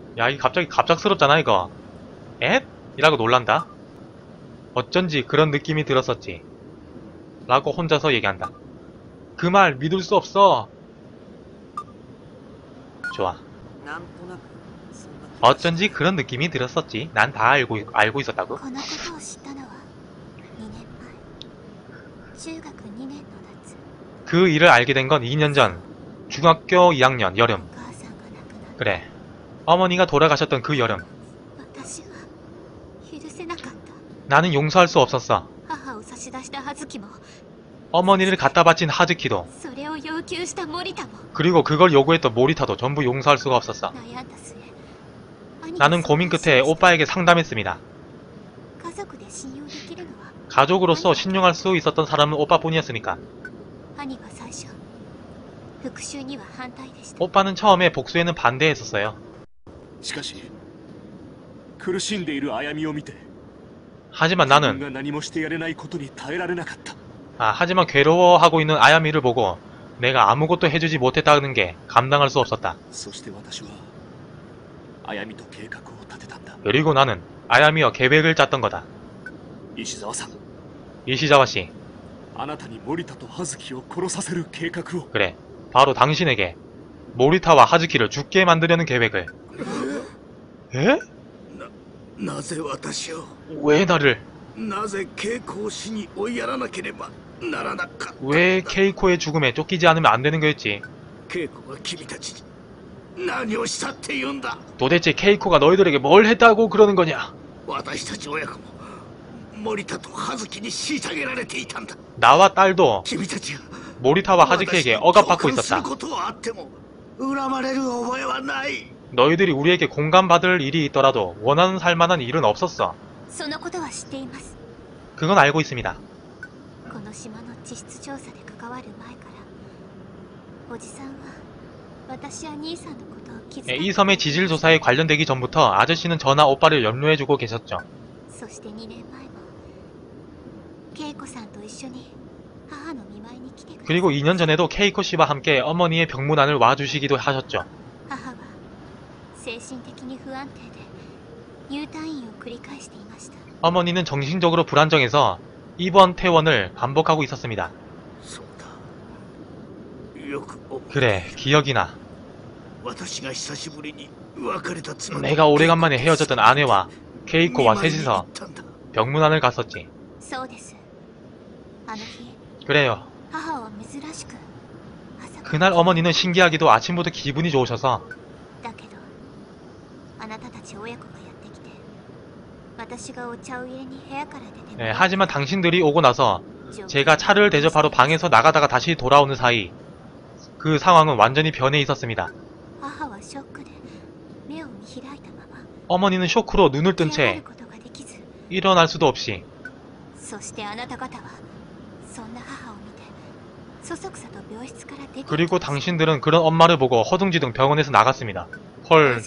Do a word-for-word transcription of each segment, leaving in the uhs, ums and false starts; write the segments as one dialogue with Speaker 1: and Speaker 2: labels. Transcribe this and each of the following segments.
Speaker 1: 야, 이 갑자기 갑작스럽잖아 이거. 엣? 이라고 놀란다. 어쩐지 그런 느낌이 들었었지. 라고 혼자서 얘기한다. 그 말 믿을 수 없어. 좋아. 어쩐지 그런 느낌이 들었었지. 난 다 알고, 알고 있었다고. 그 일을 알게 된 건 이 년 전. 중학교 이 학년 여름. 그래. 어머니가 돌아가셨던 그 여름. 나는 용서할 수 없었어. 어머니를 갖다 바친 하즈키도, 그리고 그걸 요구했던 모리타도 전부 용서할 수가 없었어. 나는 고민 끝에 오빠에게 상담했습니다. 가족으로서 신용할 수 있었던 사람은 오빠뿐이었으니까. 오빠는 처음에 복수에는 반대했었어요. 하지만 나는 아, 하지만 괴로워하고 있는 아야미를 보고 내가 아무것도 해주지 못했다는 게 감당할 수 없었다. 그리고 나는 아야미와 계획을 짰던 거다. 이시자와씨. 그래, 바로 당신에게 모리타와 하즈키를 죽게 만들려는 계획을. 에? 왜 나를? 왜 케이코의 죽음에 쫓기지 않으면 안 되는 거였지? 도대체 케이코가 너희들에게 뭘 했다고 그러는 거냐? 나와 딸도 모리타와 하즈키에게 억압받고 있었다. 너희들이 우리에게 공감받을 일이 있더라도 원하는 살만한 일은 없었어. 그건 알고 있습니다. 예, 이 섬의 지질 조사에 관련되기 전부터 아저씨는 저나 오빠를 염려해주고 계셨죠. 그리고 이 년 전에도 케이코 씨와 함께 어머니의 병문안을 와주시기도 하셨죠. 어머니는 정신적으로 불안정해서 입원 퇴원을 반복하고 있었습니다. 그래, 기억이 나. 내가 오래간만에 헤어졌던 아내와 케이코와 셋이서 병문안을 갔었지. 그래요. 그날 어머니는 신기하게도 아침부터 기분이 좋으셔서 네, 하지만 당신들이 오고 나서 제가 차를 대접하러 방에서 나가다가 다시 돌아오는 사이 그 상황은 완전히 변해 있었습니다. 어머니는 쇼크로 눈을 뜬 채 일어날 수도 없이. 그리고 당신들은 그런 엄마를 보고 허둥지둥 병원에서 나갔습니다. 헐.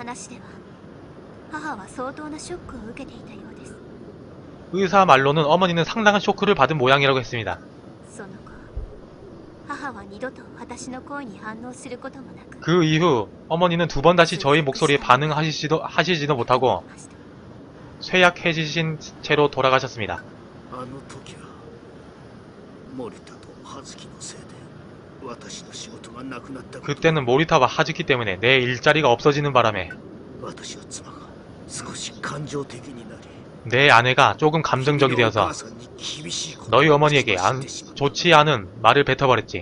Speaker 1: 의사 말로는 어머니는 상당한 쇼크를 받은 모양이라고 했습니다. 그 이후 어머니는 두 번 다시 저희 목소리에 반응하시지도 하시지도 못하고 쇠약해지신 채로 돌아가셨습니다. 그때는 모리타와 하즈키 때문에 내 일자리가 없어지는 바람에 내 아내가 조금 감정적이 되어서 너희 어머니에게 안, 좋지 않은 말을 뱉어버렸지.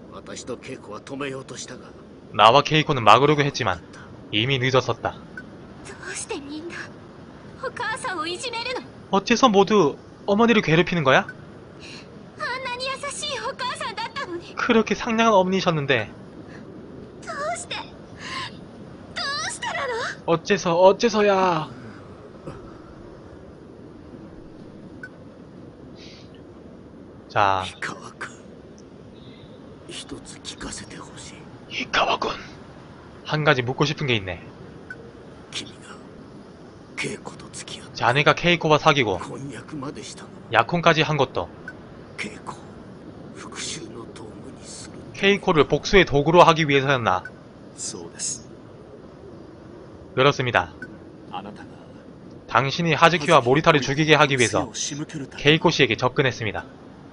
Speaker 1: 나와 케이코는 막으려고 했지만 이미 늦었었다. 어째서 모두 어머니를 괴롭히는 거야? 그렇게 상냥한 어머니셨는데 어째서 어째서야. 자, 이카와군, 한 가지 묻고 싶은 게 있네. 자네가 케이코와 사귀고 약혼까지 한 것도 케이코를 복수의 도구로 하기 위해서였나? 그렇습니다. 당신이 하즈키와 모리타를 죽이게 하기 위해서 케이코 씨에게 접근했습니다.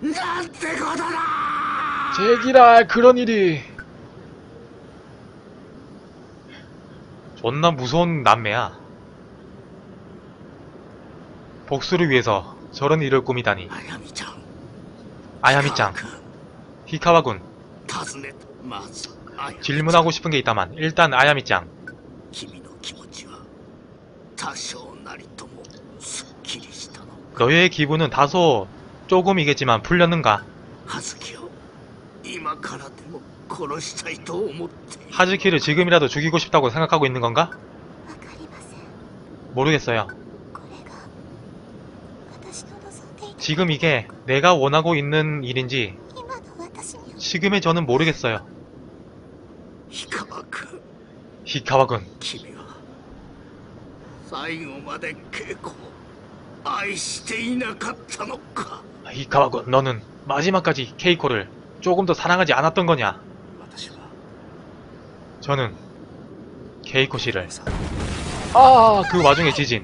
Speaker 2: 제기랄 그런 일이.
Speaker 1: 존나 무서운 남매야. 복수를 위해서 저런 일을 꾸미다니. 아야미짱, 히카와군, 질문하고 싶은 게 있다만 일단 아야미짱, 너의 기분은 다소 조금이겠지만 풀렸는가? 하즈키를 지금이라도 죽이고 싶다고 생각하고 있는 건가? 모르겠어요. 지금 이게 내가 원하고 있는 일인지 지금의 저는 모르겠어요. 히카와군, 히카와군, 너는 마지막까지 케이코를 조금 더 사랑하지 않았던 거냐? 저는 케이코 씨를. 아, 그 와중에 지진.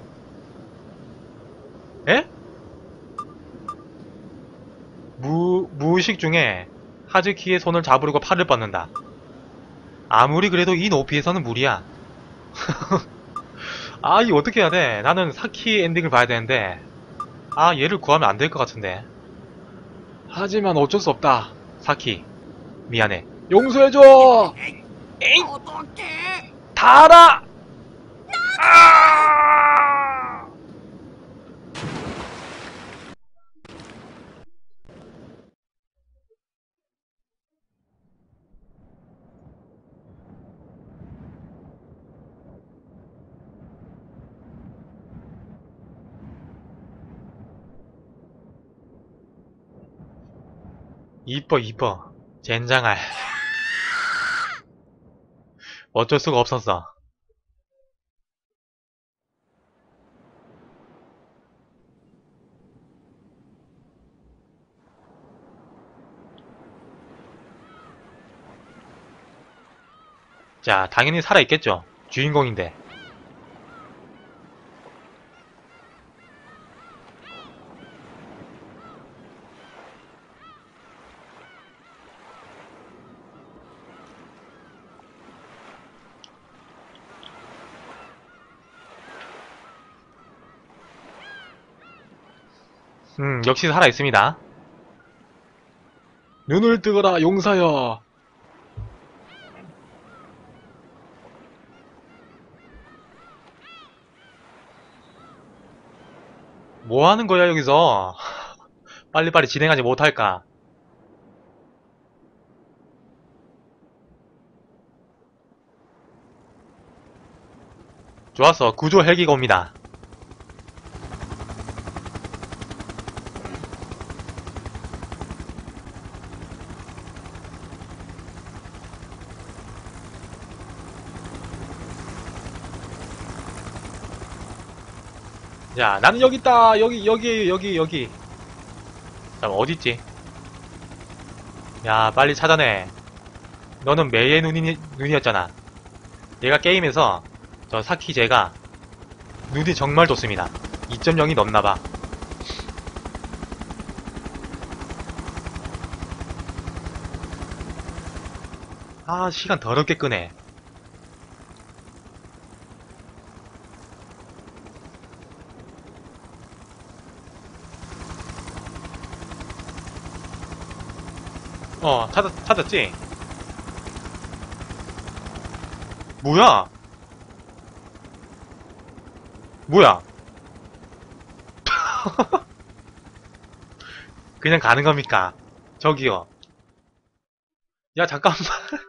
Speaker 1: 에? 무, 무의식 중에 하즈키의 손을 잡으려고 팔을 뻗는다. 아무리 그래도 이 높이에서는 무리야. 아, 이 어떻게 해야 돼? 나는 사키 엔딩을 봐야 되는데, 아, 얘를 구하면 안 될 것 같은데.
Speaker 2: 하지만 어쩔 수 없다.
Speaker 1: 사키, 미안해.
Speaker 2: 용서해줘.
Speaker 1: 에잉! 다 알아! 아! 이뻐 이뻐 젠장할. 어쩔 수가 없었어. 자, 당연히 살아있겠죠. 주인공인데. 음, 역시 살아있습니다.
Speaker 2: 눈을 뜨거라 용사여.
Speaker 1: 뭐 하는 거야, 여기서? 빨리빨리 진행하지 못할까? 좋았어. 구조 헬기가 옵니다. 야, 나는 여기 있다. 여기, 여기, 여기, 여기. 잠깐, 어딨지? 야, 빨리 찾아내. 너는 매의 눈이, 눈이었잖아. 얘가 게임에서 저 사키 쟤가 눈이 정말 좋습니다. 이 점 영이 넘나봐. 아, 시간 더럽게 끄네. 어, 찾았, 찾았지? 뭐야? 뭐야? 그냥 가는 겁니까? 저기요. 야, 잠깐만.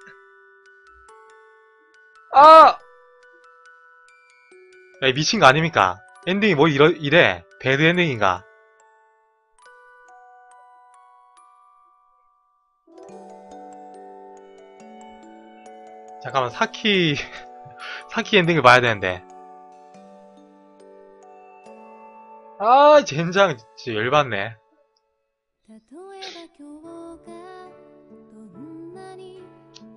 Speaker 2: 아!
Speaker 1: 야, 미친 거 아닙니까? 엔딩이 뭐 이러, 이래? 배드 엔딩인가? 잠깐만, 사키, 사키 엔딩을 봐야 되는데. 아, 젠장, 진짜 열받네.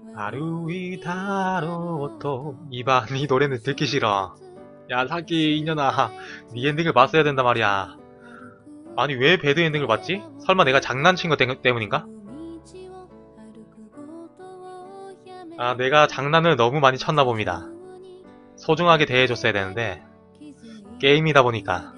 Speaker 1: 하루이 다로또 이봐, 네 노래는 듣기 싫어. 야, 사기 이년아, 네 엔딩을 봤어야 된단 말이야. 아니, 왜 배드 엔딩을 봤지? 설마 내가 장난친 것 때- 때문인가? 아, 내가 장난을 너무 많이 쳤나 봅니다. 소중하게 대해줬어야 되는데 게임이다 보니까.